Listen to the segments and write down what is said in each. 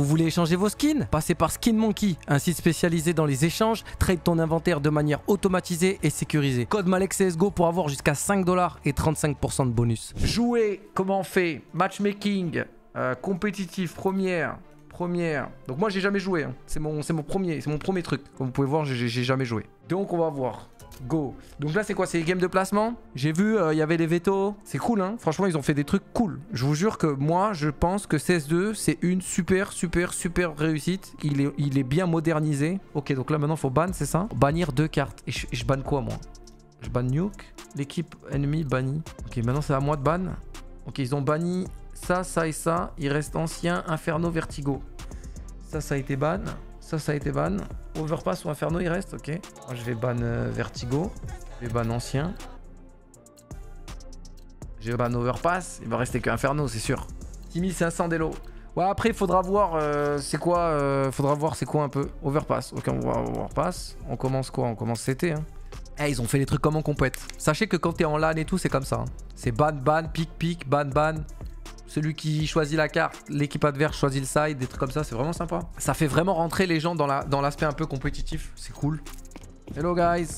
Vous voulez échanger vos skins? Passez par Skin Monkey, un site spécialisé dans les échanges. Trade ton inventaire de manière automatisée et sécurisée. Code MALEXCSGO pour avoir jusqu'à 5 $ et 35% de bonus. Jouer, comment on fait? Matchmaking, compétitif, première. Donc moi j'ai jamais joué, hein. C'est mon premier truc. Comme vous pouvez voir, j'ai jamais joué. Donc on va voir. Go. Donc là c'est quoi? C'est les games de placement. J'ai vu il y avait les vétos. C'est cool, hein. Franchement ils ont fait des trucs cool. Je vous jure que moi je pense que CS2 c'est une super réussite. Il est bien modernisé. Ok, donc là maintenant faut ban, c'est ça? Bannir 2 cartes. Et je banne quoi moi? Je banne Nuke. L'équipe ennemie bannie. Ok, maintenant c'est à moi de ban. Ok, ils ont banni ça, ça et ça. Il reste ancien, Inferno, Vertigo. Ça a été ban. Ça a été ban. Overpass ou Inferno, il reste, ok. Moi, je vais ban Vertigo. Je vais ban ancien. Je vais ban Overpass. Il va rester que Inferno, c'est sûr. 6500 d'élo. Ouais, après, il faudra voir c'est quoi. Faudra voir c'est quoi un peu. Overpass. Ok, on va Overpass. On commence quoi? On commence CT, hein. Eh, ils ont fait les trucs comme en compète. Sachez que quand t'es en LAN et tout, c'est comme ça, hein. C'est ban, pic, ban. Celui qui choisit la carte, l'équipe adverse choisit le side, des trucs comme ça, c'est vraiment sympa. Ça fait vraiment rentrer les gens dans l'aspect un peu compétitif, c'est cool. Hello guys.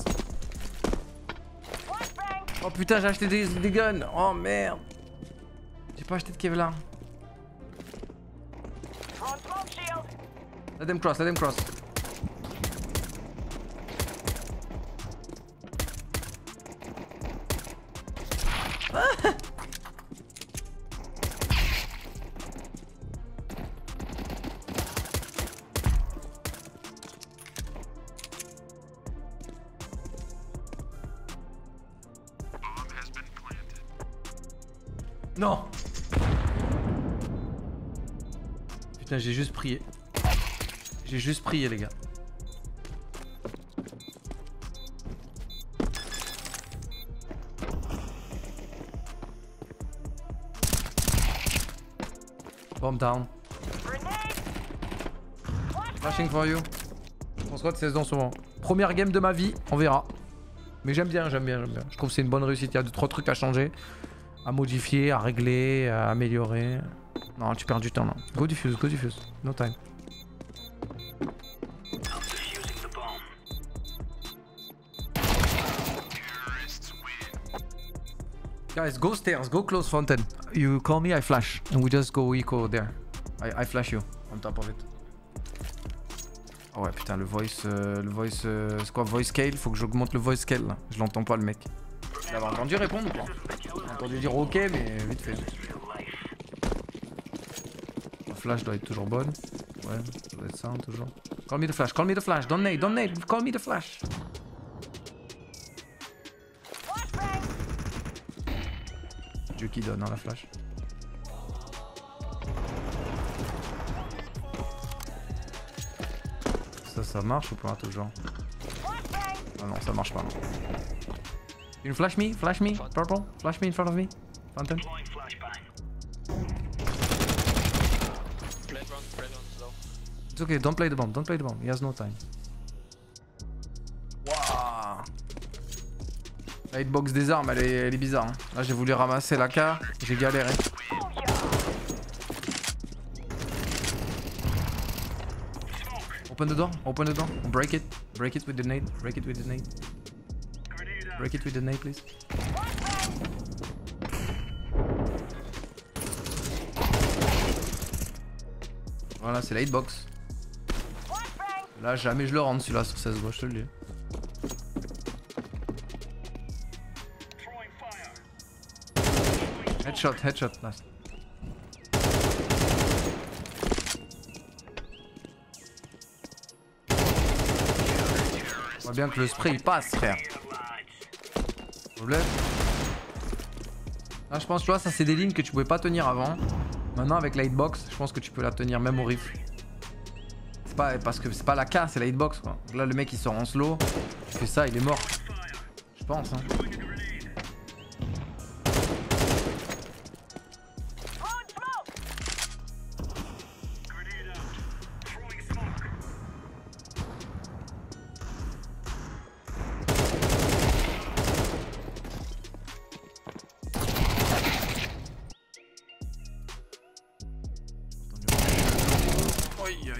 Oh putain, j'ai acheté des guns. Oh merde. J'ai pas acheté de Kevlar. Let them cross. Non. Putain, j'ai juste prié. Les gars. Bomb down. Flashing for you. On se voit de 16 ans souvent. Première game de ma vie, on verra. Mais j'aime bien. Je trouve que c'est une bonne réussite. Il y a 2-3 trucs à changer. À modifier, à régler, à améliorer. Non, tu perds du temps là. Go diffuse. No time. Guys, go stairs, go close fountain. You call me, I flash. And we just go eco there. I flash you on top of it. Oh ouais, putain, le voice, c'est quoi, voice scale? Faut que j'augmente le voice scale là. Je l'entends pas le mec. Il avait entendu répondre ou pas? J'ai entendu dire ok, mais vite fait. La flash doit être toujours bonne. Ouais, ça doit être ça, hein, toujours. Call me the flash, don't nade, call me the flash. Dieu qui donne, hein, la flash. Ça marche ou pas, toujours? Ah non, ça marche pas, non. You can flash me, purple, flash me in front of me. Fountain. It's okay, don't play the bomb, he has no time. Wow. La hitbox des armes, elle est bizarre, hein. Là j'ai voulu ramasser la K, j'ai galéré. Open the door, break it with the nade, Break it with the nade, please. Voilà, c'est la hitbox. Là, jamais je le rentre celui-là sur 16 je te le dis. Headshot, last. On voit bien que le spray il passe, frère. Là je pense, tu vois, ça c'est des lignes que tu pouvais pas tenir avant. Maintenant avec la hitbox, je pense que tu peux la tenir même au rifle. C'est pas parce que c'est pas la K, c'est la hitbox quoi. Donc là le mec il sort en slow, il fait ça, il est mort. Je pense, hein.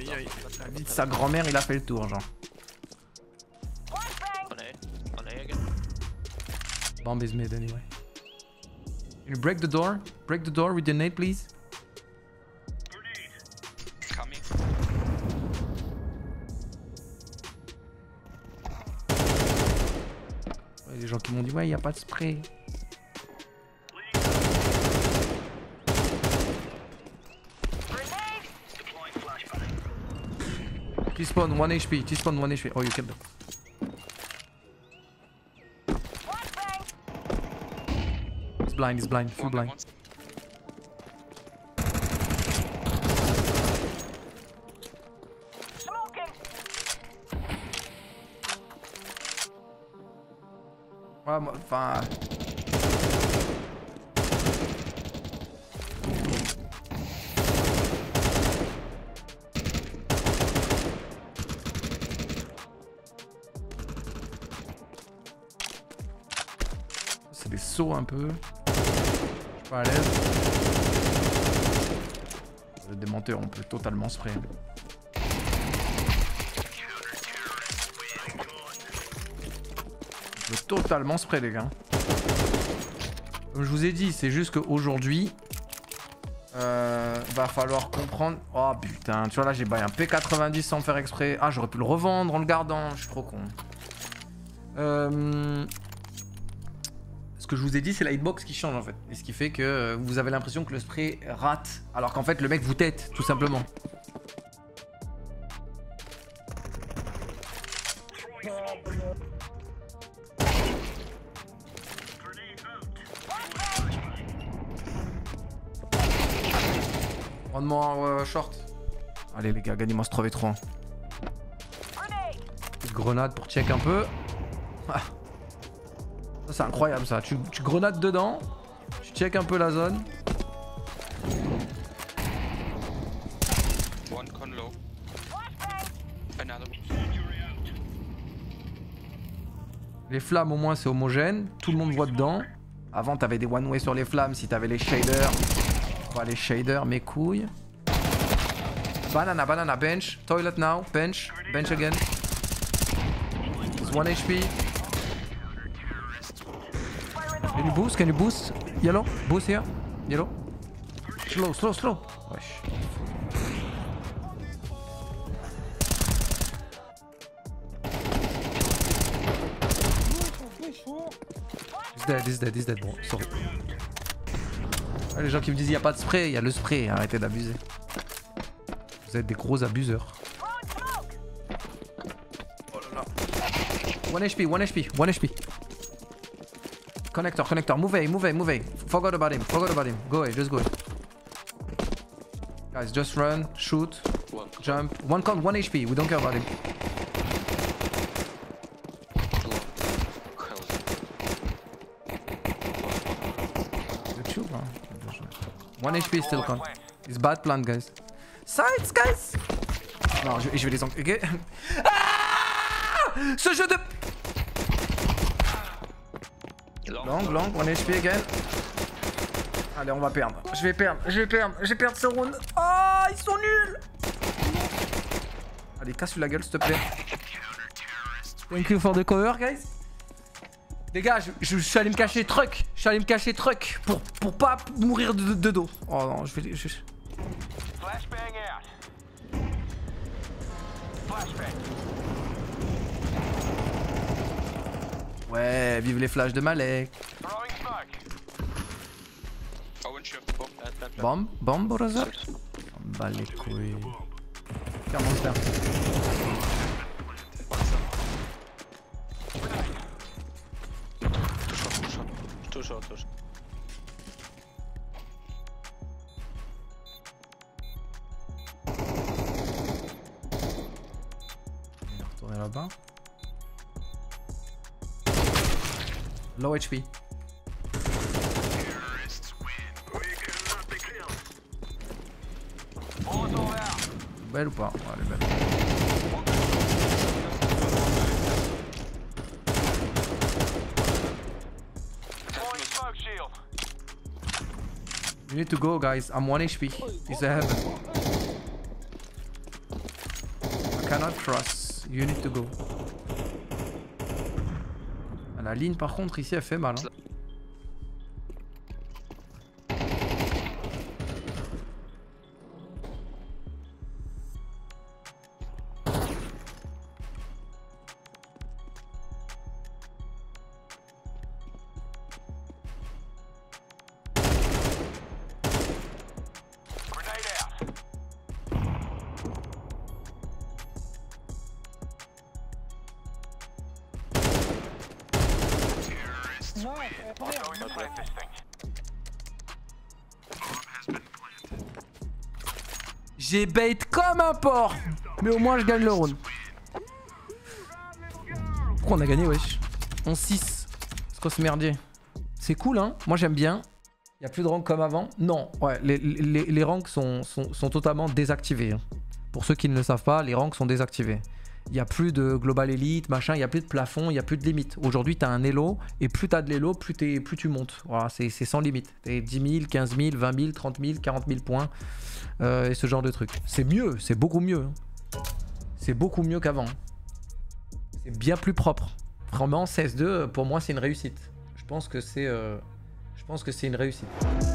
La vie de sa grand-mère, il a fait le tour, genre. Bomb is mid anyway. Can you break the door? Break the door with your nade, please. Coming. Ouais, les gens qui m'ont dit ouais, il n'y a pas de spray. T-spawn 1 HP, T-spawn 1 HP. Oh, you killed them. He's blind, full blind. Ouais, moi, enfin... C'est des sauts un peu. Je suis pas à l'aise. Le démenteur, on peut totalement spray. On peut totalement spray, les gars. Comme je vous ai dit, c'est juste qu'aujourd'hui, va falloir comprendre. Oh putain, tu vois là, j'ai baillé un P90 sans faire exprès. Ah, j'aurais pu le revendre en le gardant. Je suis trop con. Ce que je vous ai dit, c'est la hitbox qui change en fait. Et ce qui fait que vous avez l'impression que le spray rate. Alors qu'en fait, le mec vous tête, tout simplement. One more short. Allez les gars, gagnez-moi ce 3v3. Petite grenade pour check un peu. Ah. Ça c'est incroyable ça. Tu grenades dedans. Tu check un peu la zone. One con low. Another. Les flammes au moins c'est homogène. Tout le monde voit dedans. Avant t'avais des one way sur les flammes si t'avais les shaders. Voilà les shaders, mes couilles. Banana, banana, bench. Toilet now, bench. Bench again. It's 1 HP. Can you boost? Yellow? Boost here? Yellow? Slow, slow, slow. Wesh. He's dead, bro. Sorry. Ah, les gens qui me disent il n'y a pas de spray, il y a le spray, arrêtez d'abuser. Vous êtes des gros abuseurs. Oh là là. 1 HP, 1 HP, 1 HP. Connector, move away. Forgot about him. Go away, just go away. Guys, just run, shoot, jump. One count, 1 HP, we don't care about him. YouTube, hein. 1 HP still count. It's bad plan, guys. Sides, guys! Non, je vais les enculer. Ah! Ce jeu de... Long, 1 HP again. Allez, on va perdre. Je vais perdre ce round. Ah, ils sont nuls. Allez, casse-lui la gueule, s'il te plaît. Thank you for the cover, guys. Les gars, je suis allé me cacher truc. Pour pas mourir de dos. Oh non, je vais... Ouais, vive les flashs de Malek. Bombe, brother. Bah les couilles. Faire monster. Touche. Il va retourner là-bas. Low HP. Belle ou pas? Ouais, elle est belle. You need to go, guys. I'm 1 HP. He's a heaven. cannot cross. You need to go. La ligne par contre ici elle fait mal. Hein. J'ai bait comme un porc, mais au moins je gagne le round. Pourquoi on a gagné, wesh? 11-6. C'est quoi ce merdier? C'est cool, hein? Moi j'aime bien. Il n'y a plus de rank comme avant? Non, ouais, les ranks sont totalement désactivés. Hein. Pour ceux qui ne le savent pas, les ranks sont désactivés. Il n'y a plus de global elite, machin, il n'y a plus de plafond, il n'y a plus de limite. Aujourd'hui, tu as un elo, et plus tu as de l'elo, plus tu montes. Voilà, c'est sans limite. Tu 10 000, 15 000, 20 000, 30 000, 40 000 points, et ce genre de trucs. C'est mieux, c'est beaucoup mieux. C'est beaucoup mieux qu'avant. C'est bien plus propre. Vraiment, CS2, pour moi, c'est une réussite. Je pense que c'est une réussite.